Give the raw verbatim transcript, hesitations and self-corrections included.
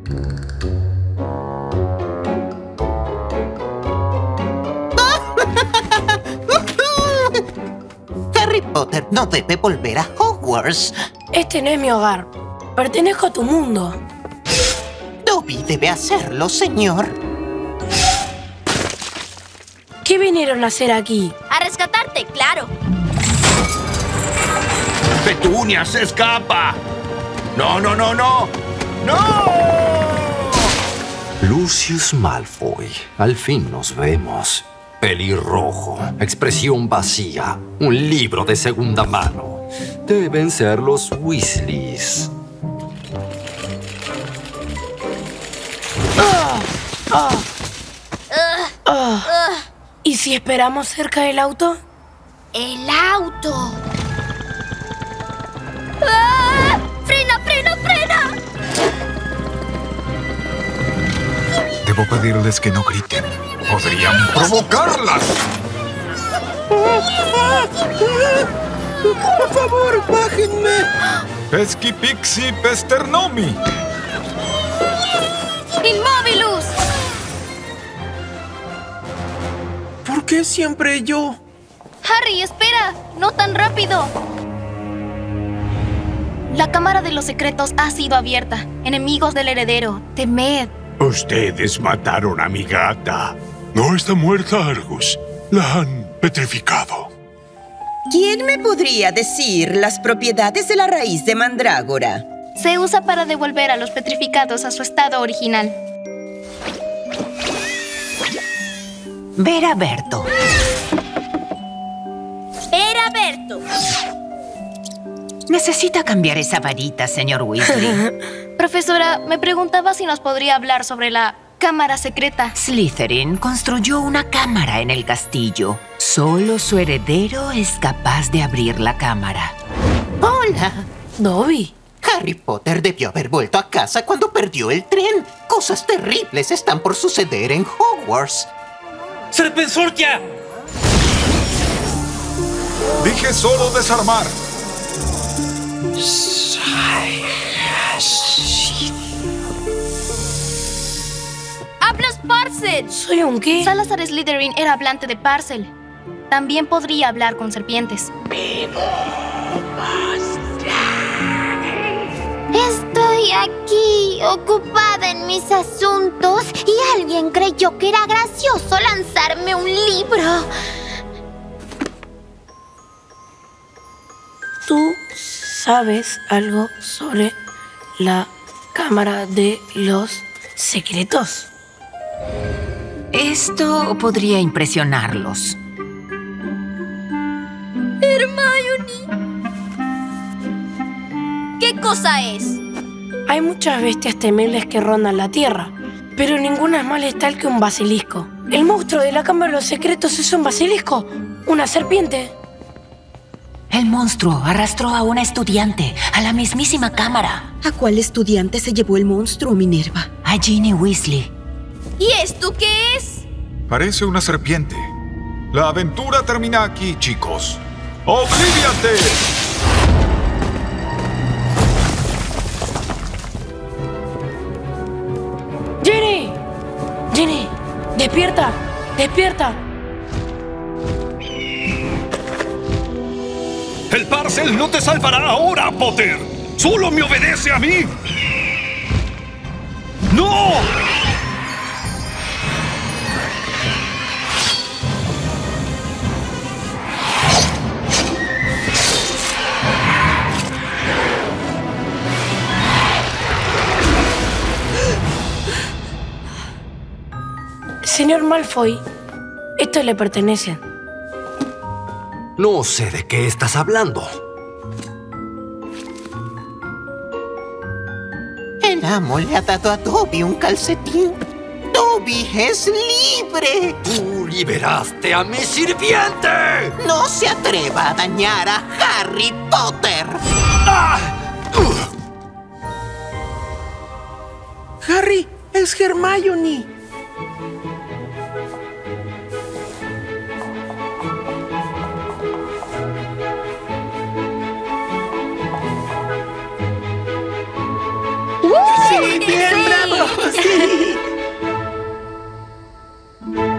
Harry Potter no debe volver a Hogwarts. Este no es mi hogar. Pertenezco a tu mundo. Dobby debe hacerlo, señor. ¿Qué vinieron a hacer aquí? A rescatarte, claro. ¡Petunia se escapa! ¡No, no, no, no! ¡No! Lucius Malfoy, al fin nos vemos. Pelirrojo, expresión vacía, un libro de segunda mano. Deben ser los Weasleys. ¡Ah! ¡Ah! ¡Ah! ¿Y si esperamos cerca del auto? ¡El auto! ¡Ah! ¡Frena, frena, frena! Debo pedirles que no griten. Podrían provocarlas. Por favor, bájenme. Pesky Pixie Pesternomi. ¡Inmobilus! ¿Por qué siempre yo? Harry, espera. No tan rápido. La cámara de los secretos ha sido abierta. Enemigos del heredero, temed. Ustedes mataron a mi gata. No está muerta, Argus. La han petrificado. ¿Quién me podría decir las propiedades de la raíz de mandrágora? Se usa para devolver a los petrificados a su estado original. Ver a Berto. Era Berto. Necesita cambiar esa varita, señor Weasley. Profesora, me preguntaba si nos podría hablar sobre la cámara secreta. Slytherin construyó una cámara en el castillo. Solo su heredero es capaz de abrir la cámara. ¡Hola! Dobby. Harry Potter debió haber vuelto a casa cuando perdió el tren. Cosas terribles están por suceder en Hogwarts. ¡Serpensortia! Dije solo desarmar. ¡Hablas Parcel! ¿Soy un qué? Salazar Slytherin era hablante de Parcel. También podría hablar con serpientes. Estoy aquí, ocupada en mis asuntos, y alguien creyó que era gracioso lanzarme un libro. ¿Tú sabes algo sobre la cámara de los secretos? Esto podría impresionarlos. Hermione. ¿Qué cosa es? Hay muchas bestias temibles que rondan la tierra, pero ninguna es más letal que un basilisco. El monstruo de la cámara de los secretos es un basilisco, una serpiente. El monstruo arrastró a una estudiante a la mismísima cámara. ¿A cuál estudiante se llevó el monstruo, Minerva? A Ginny Weasley. ¿Y esto qué es? Parece una serpiente. La aventura termina aquí, chicos. ¡Obliviate! ¡Ginny! ¡Ginny! ¡Despierta! ¡Despierta! ¡El Parcel no te salvará ahora, Potter! ¡Solo me obedece a mí! ¡No! Señor Malfoy, esto le pertenece. No sé de qué estás hablando. El amo le ha dado a Dobby un calcetín. ¡Dobby es libre! ¡Tú liberaste a mi sirviente! ¡No se atreva a dañar a Harry Potter! ¡Ah! Harry, es Hermione. ¡Sí, bien, bravo! ¡Ah!